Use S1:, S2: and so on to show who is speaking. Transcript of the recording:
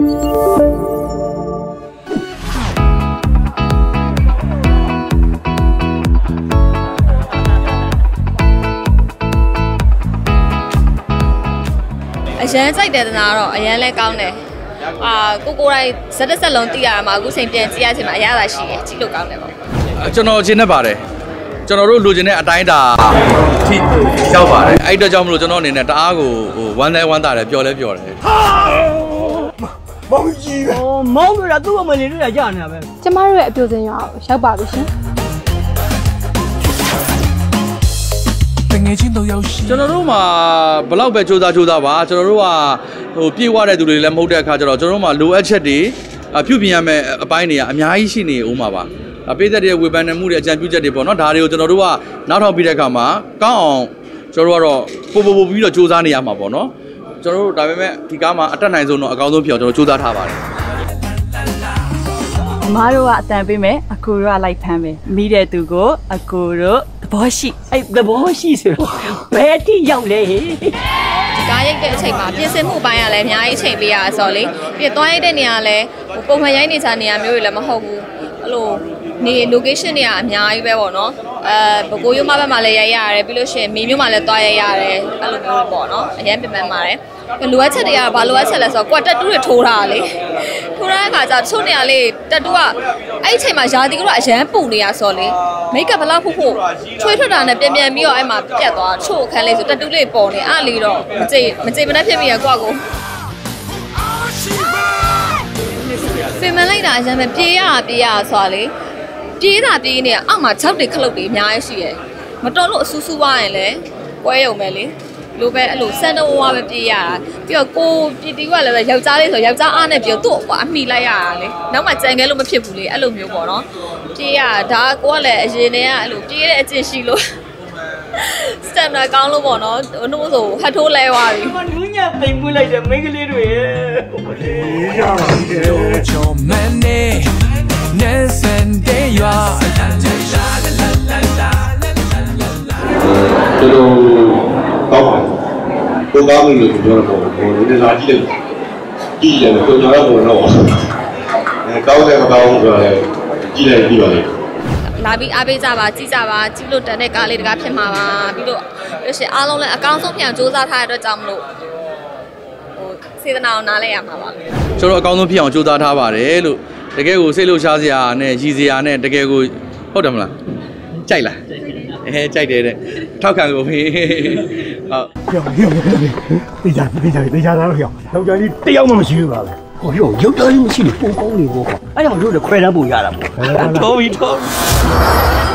S1: အရန်စိုက်တယ်တနာတော့အရန်လဲကောင်းတယ်ကိုတိုင်းဇက်ဆက်လုံးတည်ရမှာအခုချိန်ပြန်ကြည့်ရချိန်မှာအရသာရှိတယ်ကြည့်လို့ကောင်းတယ်ပေါ့
S2: ကျွန်တော်ရှင်းနေပါတယ်ကျွန်တော်တို့လိုချင်တဲ့အတိုင်းတာထိရောက်ပါတယ်အဲ့အတွက်ကြောင့်မလို့ကျွန်တော်အနေနဲ့တအားကိုဝမ်းလဲဝမ်းသာတယ်ပျော်လဲပျော်တယ်
S3: မောင်ကြီးပဲမောင်တို့ကသူ့အမလေးတို့ကကြာနေတာပဲ
S4: ကျမတို့ရဲ့အပြိုစင်ရွာကိုရောက်ပါပြီရှင်
S2: ကျွန်တော်တို့မှာဘလောက်ပဲစူးစမ်းပါကျွန်တော်တို့ကပြေးွားတဲ့သူတွေလည်းမဟုတ်တဲ့အခါကျတော့ကျွန်တော်တို့မှာလိုအပ်ချက်တွေပြုပြင်ရမယ့်အပိုင်းတွေကအများကြီးရှိနေဦးမှာပါပေးသက်တဲ့ဝေဖန်မှုတွေအကြံပြုချက်တွေပေါ့နော်ဒါတွေကိုကျွန်တော်တို့ကနောက်ထောင်ပြီးတဲ့အခါမှာကောင်းအောင်ကျွန်တော်တို့ကတော့ပို့ပြီးတော့စူးစမ်းနေရမှာပေါ့နော်ကျွန်တော်တို့ဒါပေမဲ့ဒီကားမှာအတက်နိုင်ဆုံးတော့အကောင်းဆုံးဖြစ်အောင်ကျွန်တော်စူးစမ်းထားပါတယ်
S5: အမားတို့ကအတန်ပေးမယ်အကိုတို့ကလိုက်ဖမ်းမယ်မိတဲ့သူကိုအကိုတို့သဘောရှိ
S3: အဲ့သဘောရှိဆိုတော့ဘယ်တိရောက်လဲဟေး
S1: ဒီကားရိုက်တဲ့အချိန်မှာပြင်ဆင်မှုပိုင်းကလည်းအများကြီးချိန်ပေးရဆိုတော့လေပြီးသွားရိုက်တဲ့နေရာလည်းပုံမှန်ရိုက်နေချာနေရာမျိုးတွေလည်းမဟုတ်ဘူးအဲ့လိုနေ location တွေကအများကြီးပဲပေါ့နော်ဘကိုးရုံးမဘက်မှာလည်းရိုက်ရတယ်ပြီးလို့ရှိရင်မေမျိုးမှာလည်းသွားရိုက်ရတယ်အဲ့လိုမျိုးပေါ့နော်အရင်ပြင်ပန်းပါတယ်လိုအပ်ချက်တွေကဘာလိုအပ်ချက်လဲဆိုတော့ကွာတက်တူးတွေထိုးတာလေထိုးတဲ့အခါကျချို့နေရာလေးတက်တူးကအဲ့ဒီအချိန်မှာယာတီကတော့အရန်ပူနေရဆိုလေမိတ်ကဘလောက်ဖို့ချွေးထွက်တာနဲ့ပြန်ပြီးတော့အဲ့မှာပြတ်သွားချို့အခန်းလေးဆိုတက်တူးလေးပေါ်နေအဲ့လေးတော့မကြိတ်မနှက်ဖြစ်မိရကွာကိုပင်မလိုက်တာအရန်ပဲပြေးရဆိုလေပြေးနေအောက်မှာ6တွေခလုတ်တွေအများကြီးရှိရယ်မတော်လို့အဆူဆူသွားရင်လည်းကွဲရုံပဲလေလိုပဲအဲ့လိုစန်တဝါပဲပြေးရတာပြီးတော့ကိုပြည်တီကလည်းယောက်ျားလေးဆိုယောက်ျားအားနဲ့ပြီးတော့သူ့အမှီလိုက်ရတာလေနောက်မှကြံခဲလို့မဖြစ်ဘူးလေအဲ့လိုမျိုးပေါ့နော်ပြေးရဒါကိုကလည်းအရင်တည်းကအဲ့လိုပြေးတဲ့အကျင့်ရှိလို့စတန်နာကောင်းလို့ပေါ့နော်နှိုးဆိုဟတ်ထိုးလဲသွားပြီ
S3: နူးညသိမ်ပွေးလိုက်တဲ့မိန်းကလေးတွေရဲ့ရပါ
S6: ဘူးကောင်းပြီလို့ပြောတော့ဟိုဒီလာကြည့်လိုက်ကြည့်ရတယ်ကိုကျွန်တော်ကတော့ကောင်းတယ်မကောင်းဘူးဆိုတော့ကြည့်လိုက်ပြီးပါလေ
S1: လာပြီးအားပေးကြပါကြည့်ကြပါကြည့်လို့တန်တဲ့ကားလေးတကားဖြစ်မှာပါပြီးလို့ရှင်အားလုံးလည်းအကောင်းဆုံးပြန်စူးစမ်းထားတဲ့အတွက်ကြောင့်မလို့စေတနာကိုနားလဲရမှာပါ
S2: ကျွန်တော်အကောင်းဆုံးဖြစ်အောင်စူးစမ်းထားပါတယ်လို့တကယ်ကိုစိတ်လှုပ်ရှားစရာနဲ့ရည်စရာနဲ့တကယ်ကိုဟုတ်တယ်မလားကြိုက်လားကြိုက်တယ်တဲ့ထောက်ခံကိုဖေးဟုတ်
S3: တေးကြတာတော့ယောက်ျားလေးတယောက်မှမရှိဘူးပါပဲဟိုယောက်ျားလေးမရှိလို့ပုံကောင်းနေပေါ့အဲ့ဒါမှတို့လည်းခွဲတန်းပုံရတာပေါ့
S2: ထော်ပြီး